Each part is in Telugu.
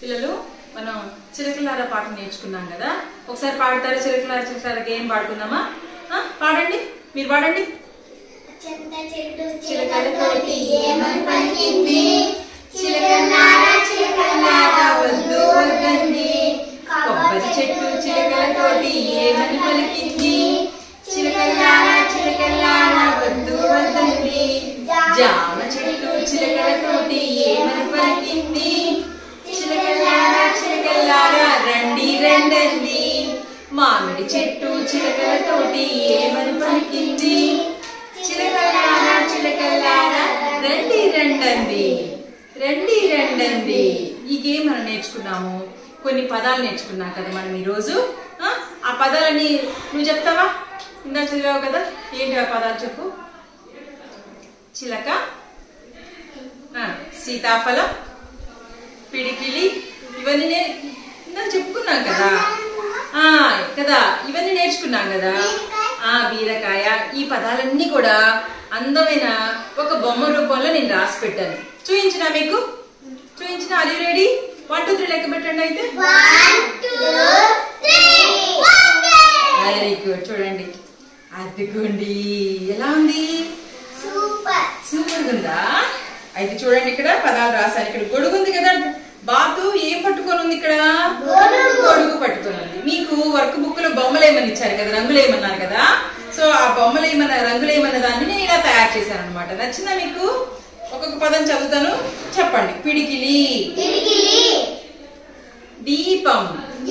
పిల్లలు మనం చిలకలార పాట నేర్చుకున్నాం కదా. ఒకసారి పాడతారా? చిలకలార చిలకలార గేమ్ పాడుకుందామా? పాడండి, మీరు పాడండి. చింత చెట్టు చిలకలతోటి ఏమని పలికింది, చిలకలార చిలకలార వద్దు వద్దండి. కొబ్బరి చెట్టు చిలకలతోటి ఏమని పలికింది, చిలకలార చిలకలార వద్దు వద్దండి. జామ చెట్టు చిలకలతోటి ఏమని పలికింది, చిలకలార చిలకలార రండి రండండి. మామిడి చెట్టు చిలకలతోటి ఏమని పలికింది, చిలకలార చిలకలార రండి రండండి, రండి రండండి. ఈ గేమ్ మనం నేర్చుకున్నాము. కొన్ని పదాలు నేర్చుకున్నాం కదా మనం ఈరోజు. ఆ పదాలని నువ్వు చెప్తావా? ఇందా చదివావు కదా, ఏంటి ఆ పదాలు చెప్పు. చిలక, సీతాఫలం, పిడికిలి, ఇవన్నీ ఇందా చెప్పుకున్నాం కదా కదా, ఇవన్నీ నేర్చుకున్నాం కదా. బీరకాయ. ఈ పదాలన్నీ కూడా అందమైన ఒక బొమ్మ రూపంలో నేను రాసి పెట్టాను. చూయించిన మీకు, చూయించిన. Are you ready? 1 2 3 లెక్క పెట్టండి. అయితే 1 2 3 వెరీ గుడ్. చూడండి, అదిగోండి ఎలా ఉంది, సూపర్ సూపర్ ఉందా? అయితే చూడండి, ఇక్కడ పదాలు రాశాను. ఇక్కడ గొడుగు ఉంది కదా, బాతు ఏం పట్టుకొని ఉంది? ఇక్కడ గొడుగు పట్టుకొని ఉంది. మీకు వర్క్ బుక్ లో బొమ్మలు ఏమని ఇచ్చారు కదా, రంగులు ఏమన్నారు కదా. సో ఆ బొమ్మలు ఏమన్నా రంగులు ఏమన్న దాన్ని నేను ఇలా తయారు చేశాను అనమాట. నచ్చిందా మీకు? ఒక్కొక్క పదం చదువుతాను, చెప్పండి. పిడికిలి, దీపం,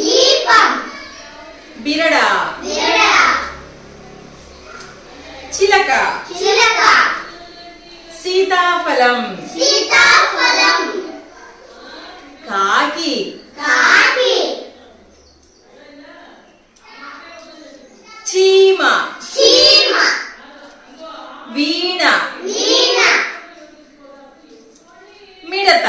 బిరడ, చిలక, సీతాఫలం, కాకి, చీమ, వీణ, మిడత,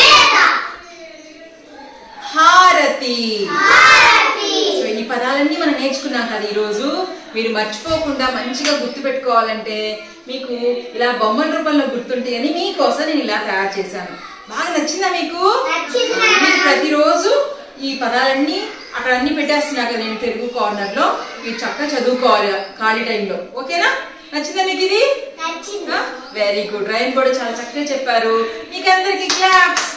హారతి. సో ఈ పదాలన్నీ మనం నేర్చుకున్నాం కదా ఈరోజు. మీరు మర్చిపోకుండా మంచిగా గుర్తు పెట్టుకోవాలంటే మీకు ఇలా బొమ్మల రూపంలో గుర్తుంటాయని మీకోసం నేను ఇలా తయారు చేశాను. బాగా నచ్చిందా మీకు? మీరు ప్రతిరోజు ఈ పదాలన్నీ అక్కడ అన్ని పెట్టేస్తున్నా కదా నేను తెలుగు కార్నర్ లో. మీరు చక్కగా చదువుకోవాలి ఖాళీ టైంలో. ఓకేనా? నచ్చిందా మీకు ఇది? Very good. రైన్ కూడా చాలా చక్కగా చెప్పారు. మీకు అందరికి క్లాప్స్.